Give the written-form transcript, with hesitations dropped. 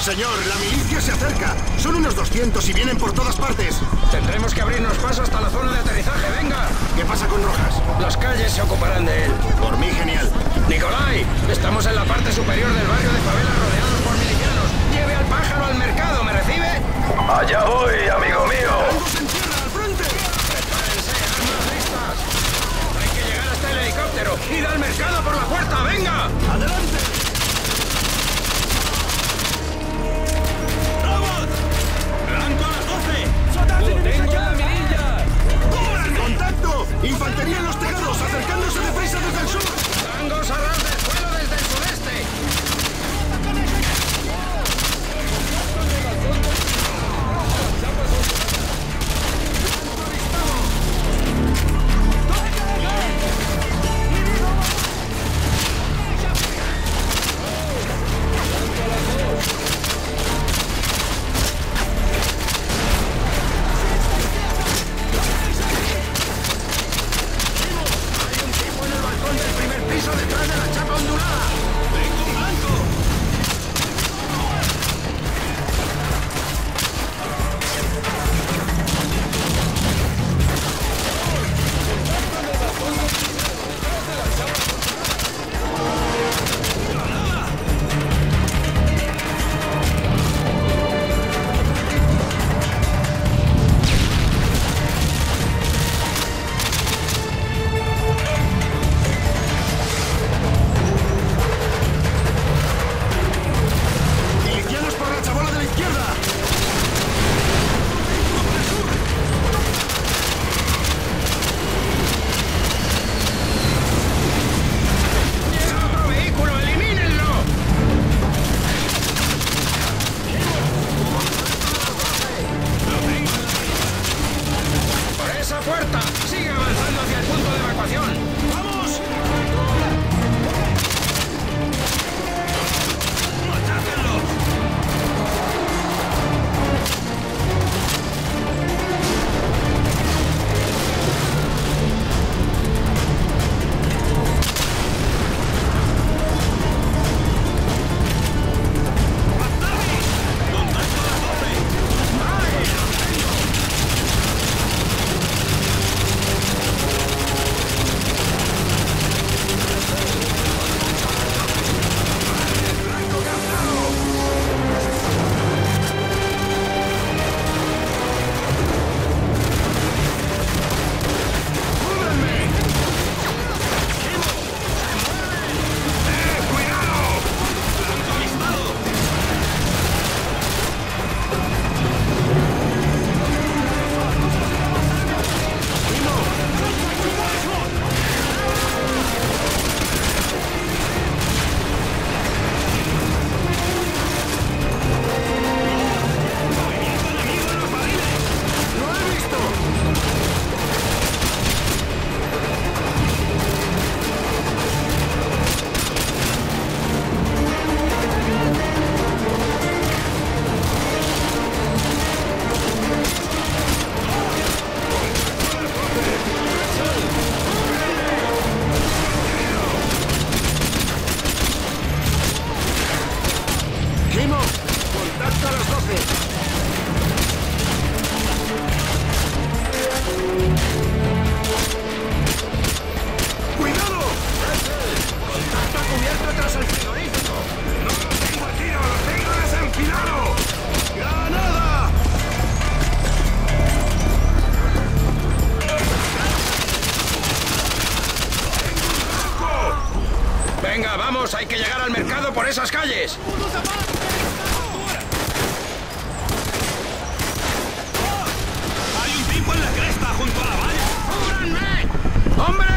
Señor, la milicia se acerca. Son unos 200 y vienen por todas partes. Tendremos que abrirnos paso hasta la zona de aterrizaje, venga. ¿Qué pasa con Rojas? Las calles se ocuparán de él. Por mí, genial. Nicolai, estamos en la parte superior del barrio de favelas rodeados por milicianos. Lleve al pájaro al mercado, ¿me recibe? Allá voy, amigo mío. ¡Vamos en tierra, al frente! Prepárense, armas listas. Hay que llegar hasta el helicóptero. ¡Id al mercado por la puerta, venga! ¡Adelante! ¡Tengo la mirilla! ¡Contacto! ¡Infantería en los tejados! ¡Acercándose deprisa desde el sur! ¡Tangos a ras del suelo desde el sudeste! ¡Detrás de la chapa ondulada! ¡Tengo un blanco! ¡Milicianos por la chabola de la izquierda! ¡Llega otro vehículo! ¡Elimínenlo! ¡Por esa puerta! ¡Sigue avanzando hacia el punto de evacuación! ¡Vamos! ¡Kimo! ¡Contacto a las 12! ¡Cuidado! ¡Contacto cubierto tras el frigorífico! ¡No lo tengo a tiro! ¡Lo tengo desenfilado! ¡Granada! Venga, vamos, hay que llegar al mercado por esas calles. ¡Hay un tipo en la cresta junto a la valla! ¡Cúbranme! ¡Hombre!